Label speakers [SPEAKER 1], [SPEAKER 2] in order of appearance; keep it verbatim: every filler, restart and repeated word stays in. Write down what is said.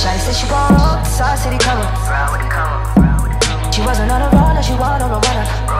[SPEAKER 1] Shawty said she gon' roll, saw city cover. She wasn't on a roller, she wanted a runner.